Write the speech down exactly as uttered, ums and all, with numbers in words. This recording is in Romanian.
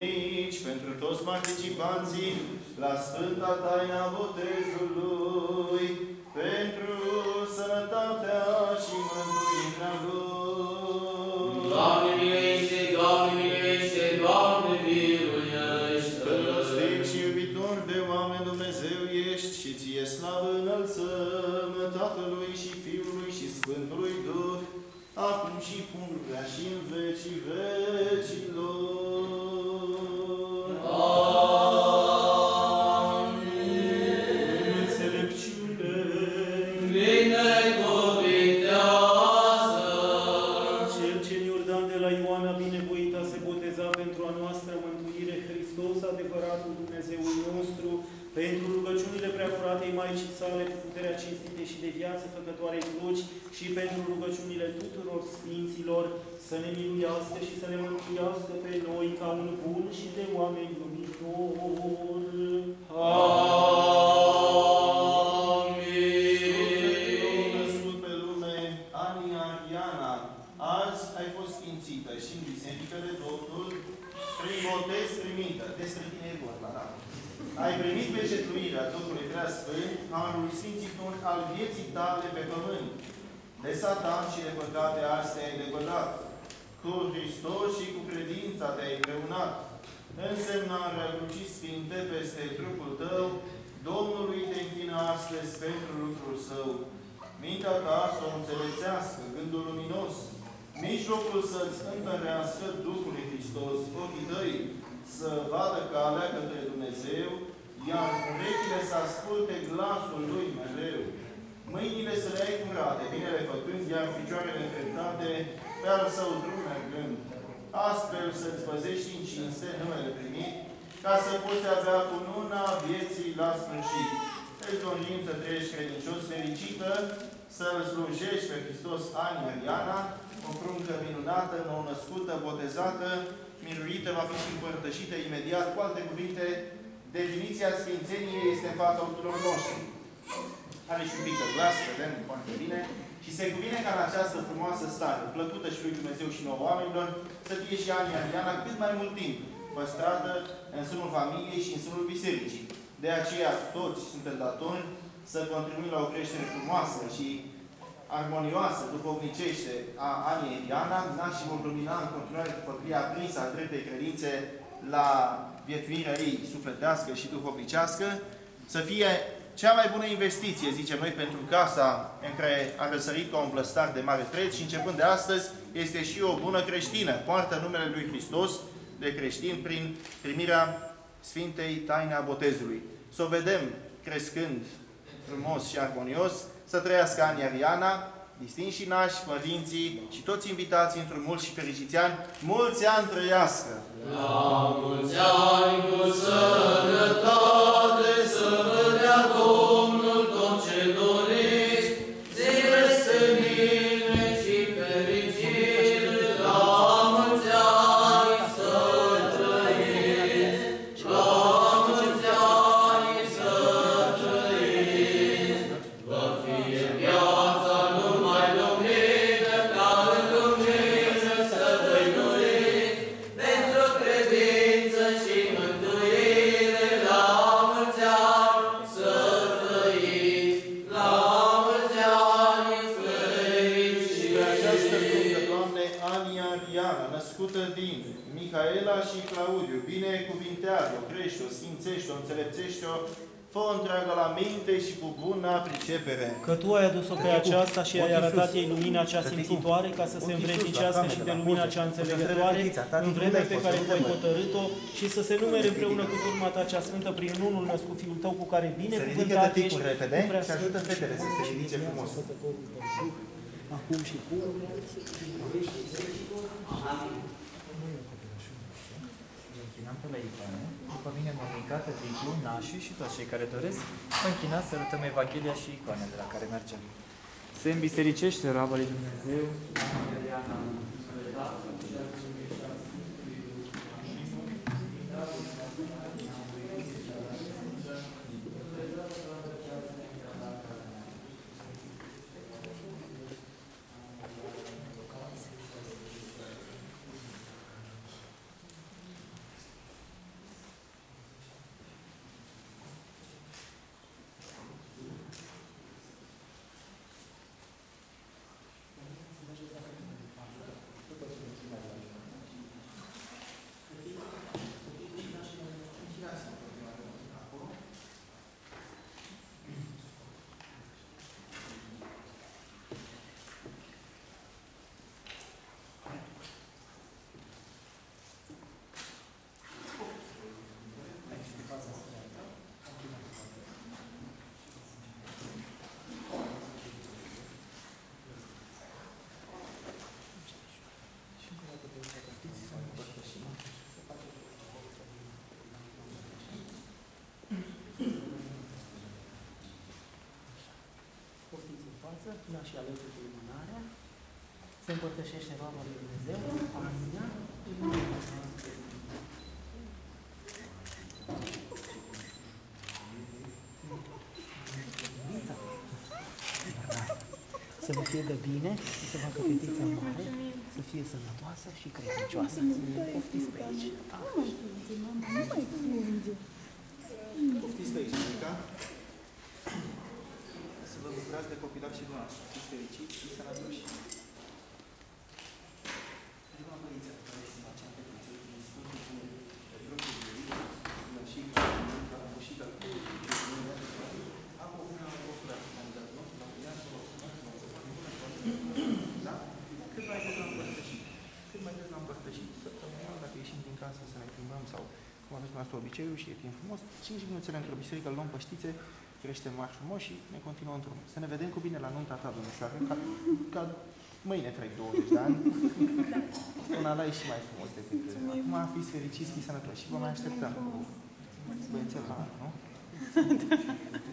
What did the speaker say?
pentru toți participanții la Sfânta Taina Botezului, pentru sănătatea și mântuirea lor. Doamne miluiește, Doamne miluiește, Doamne miluiește! Milostiv și iubitor de oameni Dumnezeu ești și ție slavă înălțăm Tatălui și Fiului și Sfântului Duh, acum și pururea și în vecii vecilor. Amin. Înțelepciune, binecuvintează! Cel ce în Iordan de la Ioana binevoita se boteza pentru a noastră mântuire, Hristos, adevăratul Dumnezeul nostru, pentru rugăciunile preacuratei Maicii sale, cu puterea cinstite și de viață făcătoarei cruci, și pentru rugăciunile tuturor Sfinților, să ne miluiască și să ne mântuiască pe noi ca un bun și de oameni iubitor. Sfântul născut pe lume, Ania Iana, azi ai fost sfințită și în biserică de Domnul, prin botez primită. Despre tine e vorba, da? Ai primit pecetluirea Duhului Preasfânt, harul sfințitor al vieții tale pe pământ. De Satan și de păcate azi te-ai îndepărtat. Cu Hristos și cu credința te-ai împreunat. Însemnarea crucii sfinte peste trupul tău, Domnului te închină astăzi pentru lucrul său. Mintea ta să o înțelepțească, gândul luminos, mijlocul să-ți întărească Duhul Hristos, ochii tăi să vadă calea către Dumnezeu, iar urechile să asculte glasul Lui mereu. Mâinile să le ai curate, binele făcând, iar picioarele îndreptate pe al său drum mergând. Astfel să-ți păzești în cinste numele primit, ca să poți avea cununa vieții la sfârșit. Îți dorim să trăiești credincios, fericită, să-L slujești pe Hristos, Ania Iana, o pruncă minunată, nou-născută, botezată, miluită, va fi și împărtășită imediat. Cu alte cuvinte, definiția Sfințeniei este în fața tuturor noștri. Are și un pic de glas, vedem foarte bine. Și se cuvine ca în această frumoasă stare, plăcută și lui Dumnezeu și nouă oamenilor, să fie și Ania Iana cât mai mult timp păstrată în sânul familiei și în sânul bisericii. De aceea, toți suntem datori să contribuim la o creștere frumoasă și armonioasă, duhovnicește a Aniei Iana, și vom lumina în continuare cu făclia aprinsă a dreptei credințe la viețuirea ei sufletească și duhovnicească, să fie cea mai bună investiție, zicem noi, pentru casa în care a răsărit ca un plăstar de mare preț și începând de astăzi este și o bună creștină. Poartă numele Lui Hristos de creștin prin primirea Sfintei Taine a Botezului. Să o vedem crescând frumos și armonios, să trăiască Ania Iana, distinși nași, părinții și toți invitații într-un mult și fericiți ani. Mulți ani trăiască! La mulți ani cu sănătate, să vă dea Domnul tot ce doriți, zile senine și fericire, la mulți ani să trăiți, la mulți ani să trăiți, vă fie viața numai lumină, ca în lumină să dăinuiți, pentru credință și mântuire, la mulți ani să trăiți, la mulți ani fericiți. Și pe această rugă, Doamne, Ania Iana, născută din Mihaela și Claudiu, binecuvintează-o, crește-o, sfințește-o, înțelepțește-o, fă-o întreagă la minte și cu bună pricepere. Că Tu ai adus-o pe aceasta și ai arătat ei lumina cea simțitoare, ca să se învrednicească și de lumina cea înțelegătoare, în vremea pe care Tu ai hotărât-o, și să se numere împreună cu turma Ta cea sfântă prin unul născut Fiul Tău, cu care binecuvântat ești, repede și ajută fetele să se ridice frumos. acum și pururea. Închinăm pe la icoane. După mine mormâncată, Viclu, nașii și toți cei care doresc, vă închinați să arătăm Evanghelia și icoanele la care mergem. Se îmbisericește roaba lui Dumnezeu, Iana, viață, la și alături cu lumânarea, se împărtășește roaba lui Dumnezeu, Ania, să vă fie de bine, să se facă fetița mare, să fie sănătoasă și credincioasă. Poftiți pe aici. Poftiți pe aici, Mica. Să vă bucurați de copilași și dumneavoastră. Fiți fericiți și sănătoși. Prima băiță pe care se facea pe căței din Sfântul Cunei, pe grupul de Iulie, până și ca la mușica cu apă una la ocura, am dat loc, la viață, da? Cât mai des l-am împărtășit? Cât mai des l-am împărtășit? Săptămânal, dacă ieșim din casă să ne plimbăm sau cum aveți dumneavoastră obiceiul și e timp frumos, cinci minuțele într-o biserică, îl luăm pe știțe, creștem mari frumos și ne continuăm drumul. Să ne vedem cu bine la nunta ta, domnișoară, ca, ca mâine trec douăzeci de ani. Până la e și mai frumos decât acum. Fiți fericiți, fiți sănătoși și vă mai așteptăm cu băiețel la anul, nu?